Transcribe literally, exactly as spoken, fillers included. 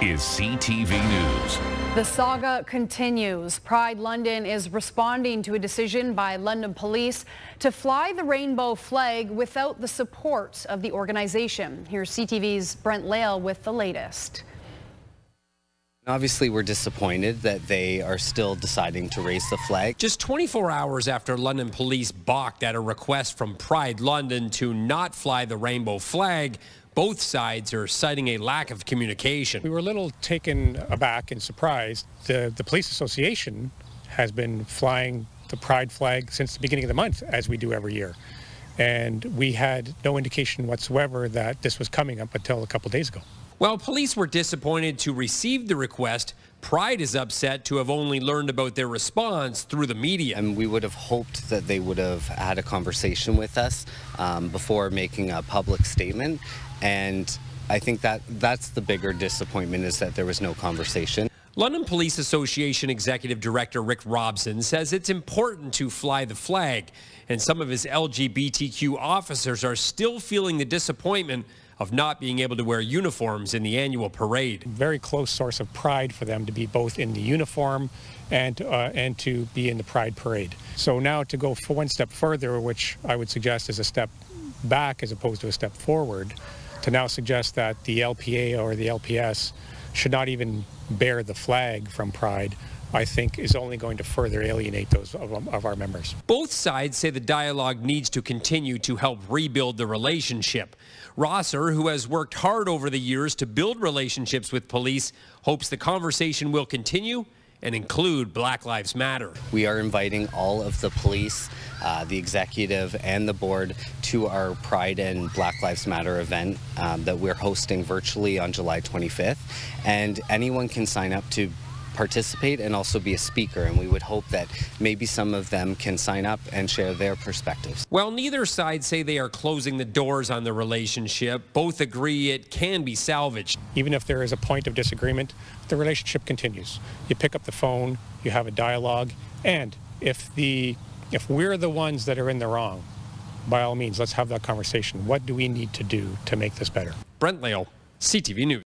is C T V News. The saga continues. Pride London is responding to a decision by London police to fly the rainbow flag without the support of the organization. Here's C T V's Brent Lail with the latest. Obviously, we're disappointed that they are still deciding to raise the flag. Just twenty-four hours after London police balked at a request from Pride London to not fly the rainbow flag, both sides are citing a lack of communication. We were a little taken aback and surprised. The, the police association has been flying the Pride flag since the beginning of the month, as we do every year. And we had no indication whatsoever that this was coming up until a couple days ago. While police were disappointed to receive the request, Pride is upset to have only learned about their response through the media. And we would have hoped that they would have had a conversation with us um, before making a public statement. And I think that that's the bigger disappointment, is that there was no conversation. London Police Association Executive Director Rick Robson says it's important to fly the flag, and some of his L G B T Q officers are still feeling the disappointment of not being able to wear uniforms in the annual parade. Very close source of pride for them to be both in the uniform and uh, and to be in the Pride parade. So now to go for one step further, which I would suggest is a step back as opposed to a step forward, to now suggest that the L P A or the L P S should not even bear the flag from Pride, I think is only going to further alienate those of, of our members. Both sides say the dialogue needs to continue to help rebuild the relationship. Rosser, who has worked hard over the years to build relationships with police, hopes the conversation will continue and include Black Lives Matter. We are inviting all of the police, uh, the executive and the board to our Pride and Black Lives Matter event um, that we're hosting virtually on July twenty-fifth. And anyone can sign up to participate and also be a speaker, and we would hope that maybe some of them can sign up and share their perspectives. While neither side say they are closing the doors on the relationship, both agree it can be salvaged. Even if there is a point of disagreement, the relationship continues. You pick up the phone, you have a dialogue, and if the if we're the ones that are in the wrong, by all means, let's have that conversation. What do we need to do to make this better? Brent Lail, C T V News.